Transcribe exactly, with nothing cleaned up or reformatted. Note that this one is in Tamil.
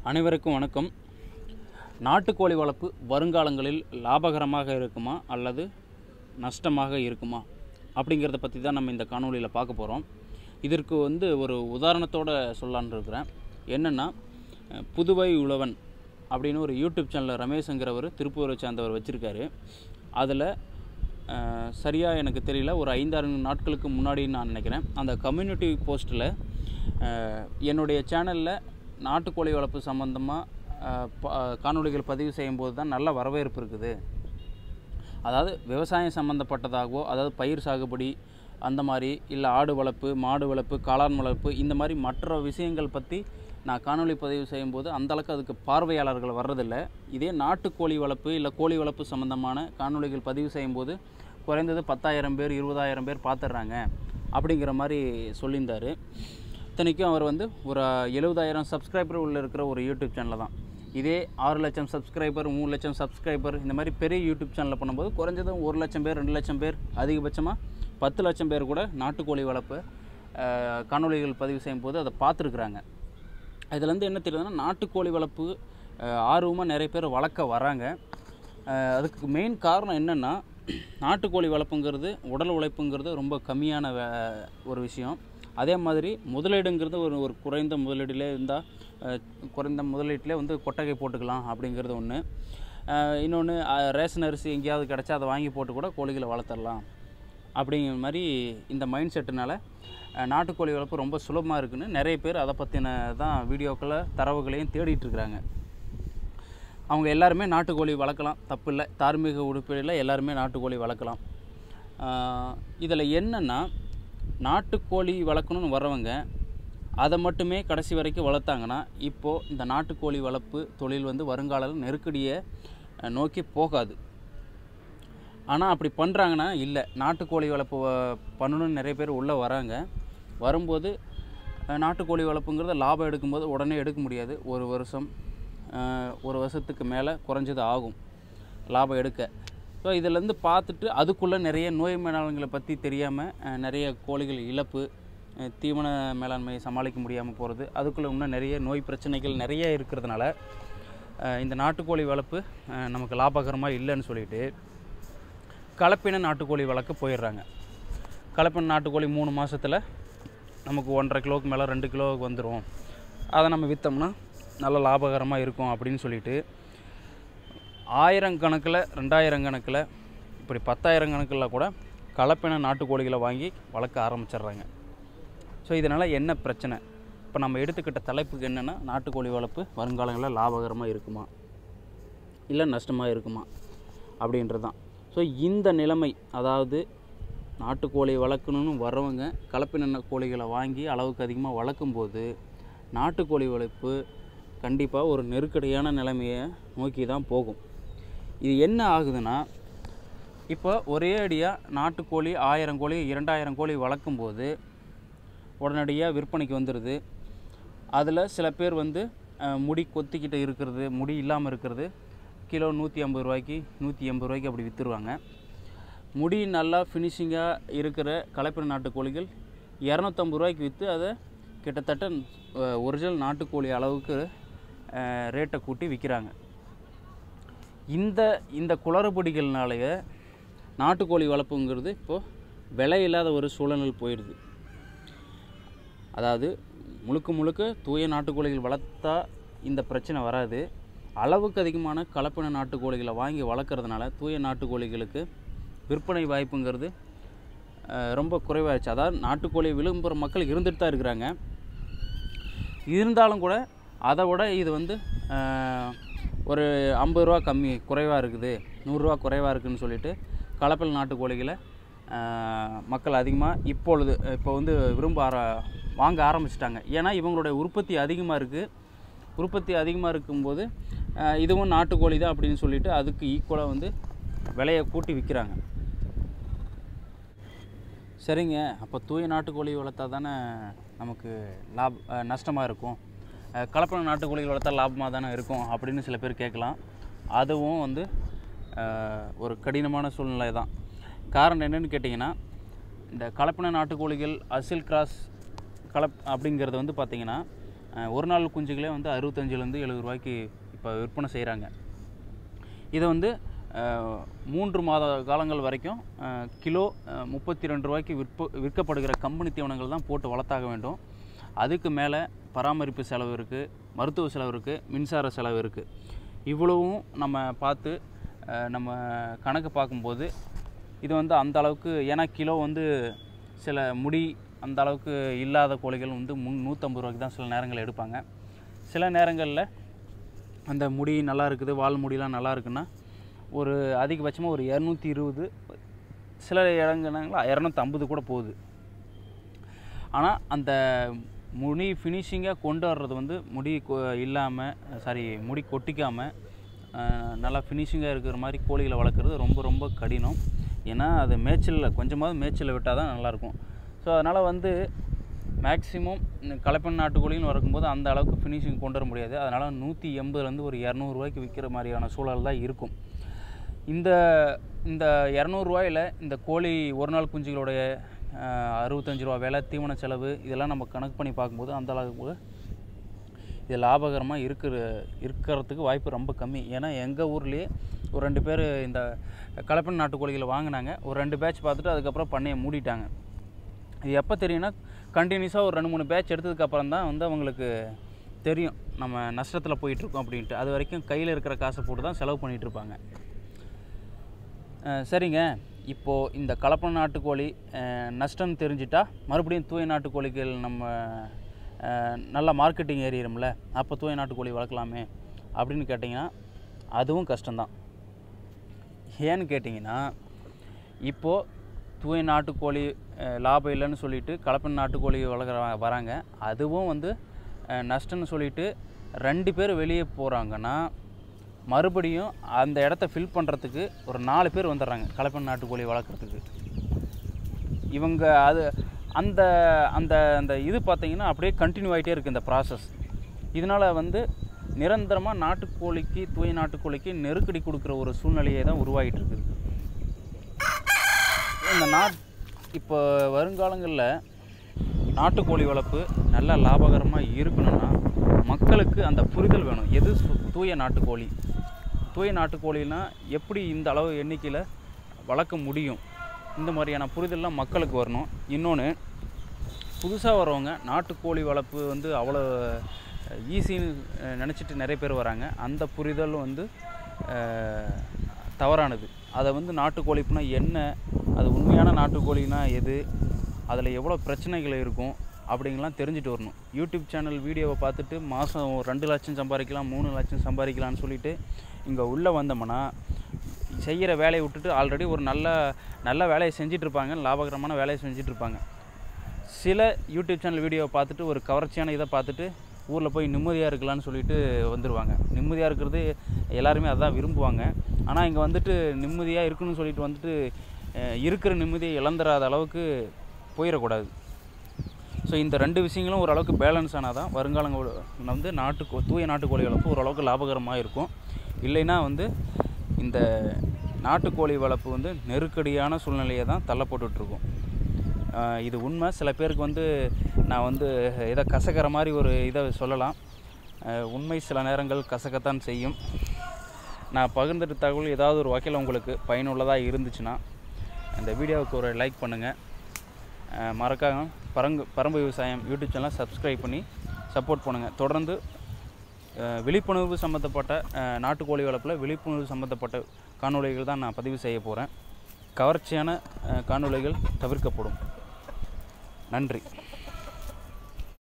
அனைவருக்கும் வணக்கம். நாட்டுக்கோழி வளர்ப்பு வருங்காலங்களில் லாபகரமாக இருக்குமா அல்லது நஷ்டமாக இருக்குமா அப்படிங்கிறத பற்றி தான் நம்ம இந்த காணொலியில் பார்க்க போகிறோம். இதற்கு வந்து ஒரு உதாரணத்தோடு சொல்லலான்னு இருக்கிறேன். என்னென்னா, புதுவை உழவன் அப்படின்னு ஒரு யூடியூப் சேனலில் ரமேஷ்ங்கிறவர் திருப்பூரை சேர்ந்தவர் வச்சுருக்காரு. அதில் சரியாக எனக்கு தெரியல, ஒரு ஐந்தாறு நாட்களுக்கு முன்னாடி நான் நினைக்கிறேன், அந்த கம்யூனிட்டி போஸ்ட்டில் என்னுடைய சேனலில் நாட்டுக்கோழி வளர்ப்பு சம்மந்தமாக காணொலிகள் பதிவு செய்யும்போது தான் நல்ல வரவேற்பு இருக்குது. அதாவது விவசாயம் சம்மந்தப்பட்டதாகவோ, அதாவது பயிர் சாகுபடி அந்த மாதிரி, இல்லை ஆடு வளர்ப்பு, மாடு வளர்ப்பு, காளான் வளர்ப்பு, இந்த மாதிரி மற்ற விஷயங்கள் பற்றி நான் காணொலி பதிவு செய்யும்போது அந்தளவுக்கு அதுக்கு பார்வையாளர்கள் வர்றதில்லை. இதே நாட்டுக்கோழி வளர்ப்பு இல்லை கோழி வளர்ப்பு சம்மந்தமான காணொலிகள் பதிவு செய்யும்போது குறைந்தது பத்தாயிரம் பேர் இருபதாயிரம் பேர் பார்த்துட்றாங்க அப்படிங்கிற மாதிரி சொல்லியிருந்தார். இத்தனைக்கும் அவர் வந்து ஒரு எழுபதாயிரம் சப்ஸ்கிரைபர் உள்ள இருக்கிற ஒரு யூடியூப் சேனலில் தான். இதே ஆறு லட்சம் சப்ஸ்கிரைபர், மூணு லட்சம் சப்ஸ்கிரைபர், இந்த மாதிரி பெரிய யூடியூப் சேனலில் பண்ணும்போது குறைஞ்சது ஒரு லட்சம் பேர், ரெண்டு லட்சம் பேர், அதிகபட்சமாக பத்து லட்சம் பேர் கூட நாட்டுக்கோழி வளர்ப்பு காணொலிகள் பதிவு செய்யும்போது அதை பார்த்துருக்குறாங்க. இதுலேருந்து என்ன தெரியுதுன்னா, நாட்டுக்கோழி வளர்ப்பு ஆர்வமாக நிறைய பேர் வளர்க்க வராங்க. அதுக்கு மெயின் காரணம் என்னென்னா, நாட்டுக்கோழி வளர்ப்புங்கிறது உடல் உழைப்புங்கிறது ரொம்ப கம்மியான ஒரு விஷயம். அதே மாதிரி முதலீடுங்கிறது ஒரு ஒரு குறைந்த முதலீட்டிலே இருந்தால், குறைந்த முதலீட்டிலே வந்து கொட்டகை போட்டுக்கலாம் அப்படிங்கிறது ஒன்று. இன்னொன்று, ரேஷன் அரிசி எங்கேயாவது கிடச்சா அதை வாங்கி போட்டு கூட கோழிகளை வளர்த்துடலாம் அப்படிங்கிற மாதிரி இந்த மைண்ட் செட்டுனால நாட்டுக்கோழி வளர்ப்பு ரொம்ப சுலபமாக இருக்குன்னு நிறைய பேர் அதை பற்றின தான் வீடியோக்களை தரவுகளையும் தேடிட்டுருக்குறாங்க. அவங்க எல்லாருமே நாட்டுக்கோழி வளர்க்கலாம், தப்பு இல்லை. தார்மீக உறுப்பில் எல்லாருமே நாட்டுக்கோழி வளர்க்கலாம். இதில் என்னென்னா, நாட்டுக்கோழி வளர்க்கணுன்னு வர்றவங்க அதை மட்டுமே கடைசி வரைக்கும் வளர்த்தாங்கன்னா, இப்போது இந்த நாட்டுக்கோழி வளர்ப்பு தொழில் வந்து வருங்கால நெருக்கடியை நோக்கி போகாது. ஆனால் அப்படி பண்ணுறாங்கன்னா இல்லை, நாட்டுக்கோழி வளர்ப்பு பண்ணணுன்னு நிறைய பேர் உள்ளே வராங்க. வரும்போது நாட்டுக்கோழி வளர்ப்புங்கிறத லாபம் எடுக்கும்போது உடனே எடுக்க முடியாது. ஒரு வருஷம் ஒரு வருஷத்துக்கு மேலே குறைஞ்சது ஆகும் லாபம் எடுக்க. ஸோ இதிலேருந்து பார்த்துட்டு அதுக்குள்ளே நிறைய நோய் மேலாண்மைகளை பற்றி தெரியாமல் நிறைய கோழிகள் இழப்பு, தீவன மேலாண்மையை சமாளிக்க முடியாமல் போகிறது, அதுக்குள்ளே இன்னும் நிறைய நோய் பிரச்சனைகள் நிறைய இருக்கிறதுனால இந்த நாட்டுக்கோழி வளர்ப்பு நமக்கு லாபகரமாக இல்லைன்னு சொல்லிட்டு கலப்பின நாட்டுக்கோழி வளர்க்க போயிடுறாங்க. கலப்பின நாட்டுக்கோழி மூணு மாதத்தில் நமக்கு ஒன்றரை கிலோவுக்கு மேலே ரெண்டு கிலோவுக்கு வந்துடும், அதை நம்ம விற்றோம்னா நல்ல லாபகரமாக இருக்கும் அப்படின்னு சொல்லிட்டு ஆயிரம் கணக்கில், ரெண்டாயிரம் கணக்கில், இப்படி பத்தாயிரம் கணக்கில் கூட கலப்பின நாட்டுக்கோழிகளை வாங்கி வளர்க்க ஆரம்பிச்சிடுறாங்க. ஸோ இதனால் என்ன பிரச்சனை? இப்போ நம்ம எடுத்துக்கிட்ட தலைப்புக்கு என்னென்னா, நாட்டுக்கோழி வளர்ப்பு வருங்காலங்களில் லாபகரமாக இருக்குமா இல்லை நஷ்டமாக இருக்குமா அப்படின்றது தான். ஸோ இந்த நிலைமை, அதாவது நாட்டுக்கோழி வளர்க்கணுன்னு வர்றவங்க கலப்பின கோழிகளை வாங்கி அளவுக்கு அதிகமாக வளர்க்கும்போது நாட்டுக்கோழி வளர்ப்பு கண்டிப்பாக ஒரு நெருக்கடியான நிலைமையை நோக்கி தான் போகும். இது என்ன ஆகுதுன்னா, இப்போ ஒரே அடியாக நாட்டுக்கோழி ஆயிரம் கோழி இரண்டாயிரம் கோழி வளர்க்கும்போது உடனடியாக விற்பனைக்கு வந்துடுது. அதில் சில பேர் வந்து முடி கொத்திக்கிட்டு இருக்கிறது, முடி இல்லாமல் இருக்கிறது கிலோ நூற்றி ஐம்பது ரூபாய்க்கு நூற்றி எண்பது ரூபாய்க்கு அப்படி விற்றுருவாங்க. முடி நல்லா ஃபினிஷிங்காக இருக்கிற கலப்பின நாட்டுக்கோழிகள் இரநூத்தம்பது ரூபாய்க்கு விற்று அதை கிட்டத்தட்ட ஒரிஜினல் நாட்டுக்கோழி அளவுக்கு ரேட்டை கூட்டி விற்கிறாங்க. இந்த இந்த குளறுபடிகள்னாலேயே நாட்டுக்கோழி வளர்ப்புங்கிறது இப்போது விலை இல்லாத ஒரு சூழலில் போயிடுது. அதாவது முழுக்க முழுக்க தூய நாட்டுக்கோழிகள் வளர்த்தா இந்த பிரச்சனை வராது. அளவுக்கு அதிகமான கலப்பின நாட்டுக்கோழிகளை வாங்கி வளர்க்குறதுனால தூய நாட்டுக்கோழிகளுக்கு விற்பனை வாய்ப்புங்கிறது ரொம்ப குறைவாகிடுச்சு. அதாவது நாட்டுக்கோழி விரும்புகிற மக்கள் இருந்துட்டு தான் இருக்கிறாங்க. இருந்தாலும் கூட அதை விட இது வந்து ஒரு ஐம்பது ரூபா கம்மி குறைவாக இருக்குது, நூறுரூவா குறைவாக இருக்குதுன்னு சொல்லிட்டு கலப்பின நாட்டுக்கோழிகளை மக்கள் அதிகமாக இப்பொழுது இப்போ வந்து விரும்ப ஆர வாங்க ஆரம்பிச்சிட்டாங்க. ஏன்னா இவங்களுடைய உற்பத்தி அதிகமாக இருக்குது. உற்பத்தி அதிகமாக இருக்கும்போது இதுவும் நாட்டுக்கோழி தான் அப்படின்னு சொல்லிட்டு அதுக்கு ஈக்குவலாக வந்து விலையை கூட்டி விற்கிறாங்க. சரிங்க, அப்போ தூய நாட்டுக்கோழி வளர்த்தா தானே நமக்கு லாப நஷ்டமாக இருக்கும், கலப்பின நாட்டுக்கோழிகள் வளர்த்தா லாபமாக தானே இருக்கும் அப்படின்னு சில பேர் கேட்கலாம். அதுவும் வந்து ஒரு கடினமான சூழ்நிலை தான். காரணம் என்னென்னு கேட்டிங்கன்னா, இந்த கலப்பின நாட்டுக்கோழிகள் அசில் கிராஸ் கலப் அப்படிங்கிறது வந்து பார்த்திங்கன்னா ஒரு நாள் குஞ்சுகளே வந்து அறுபத்தஞ்சிலேருந்து எழுபது ரூபாய்க்கு இப்போ விற்பனை செய்கிறாங்க. இதை வந்து மூன்று மாத காலங்கள் வரைக்கும் கிலோ முப்பத்தி ரெண்டு ரூபாய்க்கு விற்ப விற்கப்படுகிற கம்பெனி தீவனங்கள் தான் போட்டு வளர்த்தாக வேண்டும். அதுக்கு மேலே பராமரிப்பு செலவு இருக்குது, மருத்துவ செலவு இருக்குது, மின்சார செலவு இருக்குது. இவ்வளவும் நம்ம பார்த்து நம்ம கணக்கு பார்க்கும்போது இது வந்து அந்த அளவுக்கு, ஏன்னா கிலோ வந்து சில முடி அந்த அளவுக்கு இல்லாத கோழிகள் வந்து முன் நூற்றம்பது ரூபாய்க்கு தான் சில நேரங்கள் எடுப்பாங்க. சில நேரங்களில் அந்த முடி நல்லா இருக்குது, வால் முடியெலாம் நல்லா இருக்குன்னா ஒரு அதிகபட்சமாக ஒரு இரநூத்தி இருபது, சில இடங்கள்ல இரநூத்தம்பது கூட போகுது. ஆனால் அந்த முடி ஃபினிஷிங்காக கொண்டு வர்றது வந்து முடி இல்லாமல் சாரி முடி கொட்டிக்காமல் நல்லா ஃபினிஷிங்காக இருக்கிற மாதிரி கோழிகளை வளர்க்குறது ரொம்ப ரொம்ப கடினம். ஏன்னா அது மேய்ச்சலில் கொஞ்சமாவது மேய்ச்சலில் விட்டால் தான் நல்லாயிருக்கும். ஸோ அதனால் வந்து மேக்ஸிமம் கலப்பன் நாட்டுக்கோழின்னு வரக்கும்போது அந்த அளவுக்கு ஃபினிஷிங் கொண்டு வர முடியாது. அதனால் நூற்றி எண்பதுலேருந்து ஒரு இரநூறுவாய்க்கு விற்கிற மாதிரியான சூழல் தான் இருக்கும். இந்த இந்த இரநூறுவாயில் இந்த கோழி ஒரு நாள் குஞ்சுகளுடைய அறுபத்தஞ்சி ரூபா விலை, தீவன செலவு இதெல்லாம் நம்ம கணக்கு பண்ணி பார்க்கும்போது அந்த அளவுக்கு இது லாபகரமாக இருக்கிற இருக்கிறதுக்கு வாய்ப்பு ரொம்ப கம்மி. ஏன்னா எங்கள் ஊர்லேயே ஒரு ரெண்டு பேர் இந்த கலப்பன் நாட்டுக்கோழிகளை வாங்கினாங்க. ஒரு ரெண்டு பேட்ச் பார்த்துட்டு அதுக்கப்புறம் பண்ணையை மூடிட்டாங்க. இது எப்போ தெரியும்னா கண்டினியூஸாக ஒரு ரெண்டு மூணு பேட்ச் எடுத்ததுக்கப்புறம் தான் வந்து அவங்களுக்கு தெரியும் நம்ம நஷ்டத்தில் போயிட்டுருக்கோம் அப்படின்ட்டு. அது வரைக்கும் கையில் இருக்கிற காசை போட்டு தான் செலவு பண்ணிகிட்ருப்பாங்க. சரிங்க, இப்போது இந்த கலப்பன் நாட்டுக்கோழி நஷ்டம்னு தெரிஞ்சிட்டா மறுபடியும் தூய நாட்டுக்கோழிகள் நம்ம நல்லா மார்க்கெட்டிங் ஏறிடும்ல, அப்போ தூய நாட்டுக்கோழி வளர்க்கலாமே அப்படின்னு கேட்டிங்கன்னா அதுவும் கஷ்டம்தான். ஏன்னு கேட்டிங்கன்னா இப்போது தூய நாட்டுக்கோழி லாபம் இல்லைன்னு சொல்லிவிட்டு கலப்பன் நாட்டுக்கோழி வளர்க்குற வராங்க. அதுவும் வந்து நஷ்டம்னு சொல்லிவிட்டு ரெண்டு பேர் வெளியே போகிறாங்கன்னா மறுபடியும் அந்த இடத்த ஃபில் பண்ணுறதுக்கு ஒரு நாலு பேர் வந்துடுறாங்க கலப்பன் நாட்டுக்கோழி வளர்க்குறதுக்கு. இவங்க அது அந்த அந்த அந்த இது பார்த்திங்கன்னா அப்படியே கண்டினியூ ஆகிட்டே இருக்குது இந்த ப்ராசஸ். இதனால் வந்து நிரந்தரமாக நாட்டுக்கோழிக்கு தூய நாட்டுக்கோழிக்கு நெருக்கடி கொடுக்குற ஒரு சூழ்நிலையை தான் உருவாகிட்டு இருக்குது. இந்த நாட் இப்போ வருங்காலங்களில் நாட்டுக்கோழி வளர்ப்பு நல்லா லாபகரமாக இருக்கணும்னா மக்களுக்கு அந்த புரிதல் வேணும். எது தூய நாட்டுக்கோழி, தூய நாட்டுக்கோழின்னா எப்படி இந்த அளவு எண்ணிக்கையில் வளர்க்க முடியும், இந்த மாதிரியான புரிதல்லாம் மக்களுக்கு வரணும். இன்னொன்று, புதுசாக வரவங்க நாட்டுக்கோழி வளர்ப்பு வந்து அவ்வளோ ஈஸின்னு நினச்சிட்டு நிறைய பேர் வராங்க. அந்த புரிதல் வந்து தவறானது. அதை வந்து நாட்டுக்கோழிப்புனா என்ன, அது உண்மையான நாட்டுக்கோழினா எது, அதில் எவ்வளோ பிரச்சனைகள் இருக்கும் அப்படிங்கலாம் தெரிஞ்சுட்டு வரணும். யூடியூப் சேனல் வீடியோவை பார்த்துட்டு மாதம் ரெண்டு லட்சம் சம்பாதிக்கலாம், மூணு லட்சம் சம்பாதிக்கலான்னு சொல்லிவிட்டு இங்கே உள்ளே வந்தோம்னா செய்கிற வேலையை விட்டுட்டு ஆல்ரெடி ஒரு நல்ல நல்ல வேலையை செஞ்சிட்ருப்பாங்க, லாபகரமான வேலையை செஞ்சிட்ருப்பாங்க. சில யூடியூப் சேனல் வீடியோவை பார்த்துட்டு ஒரு கவர்ச்சியான இதை பார்த்துட்டு ஊரில் போய் நிம்மதியாக இருக்கலான்னு சொல்லிட்டு வந்துடுவாங்க. நிம்மதியாக இருக்கிறது எல்லாருமே அதான் விரும்புவாங்க. ஆனால் இங்கே வந்துட்டு நிம்மதியாக இருக்குன்னு சொல்லிட்டு வந்துட்டு இருக்கிற நிம்மதியை இழந்துடாத அளவுக்கு போயிடக்கூடாது. ஸோ இந்த ரெண்டு விஷயங்களும் ஓரளவுக்கு பேலன்ஸ் ஆனால் தான் வருங்காலங்கள் வந்து நாட்டு தூய நாட்டுக்கோழி வளர்ப்பு ஓரளவுக்கு லாபகரமாக இருக்கும். இல்லைன்னா வந்து இந்த நாட்டுக்கோழி வளர்ப்பு வந்து நெருக்கடியான சூழ்நிலையை தான் தள்ளப்பட்டுருக்கும். இது உண்மை. சில பேருக்கு வந்து நான் வந்து இதை கசக்கிற மாதிரி ஒரு இதை சொல்லலாம். உண்மை சில நேரங்கள் கசக்கத்தான் செய்யும். நான் பகிர்ந்துட்ட தகவல் ஏதாவது ஒரு வகையில் உங்களுக்கு பயனுள்ளதாக இருந்துச்சுன்னா இந்த வீடியோவுக்கு ஒரு லைக் பண்ணுங்கள். மறக்காம பரங்கு பரம்பு விவசாயம் யூடியூப் சேனலை சப்ஸ்கிரைப் பண்ணி சப்போர்ட் பண்ணுங்கள். தொடர்ந்து விழிப்புணர்வு சம்மந்தப்பட்ட நாட்டுக்கோழி வளர்ப்பில் விழிப்புணர்வு சம்மந்தப்பட்ட காணொளிகள் தான் நான் பதிவு செய்ய போகிறேன். கவர்ச்சியான காணொளிகள் தவிர்க்கப்படும். நன்றி.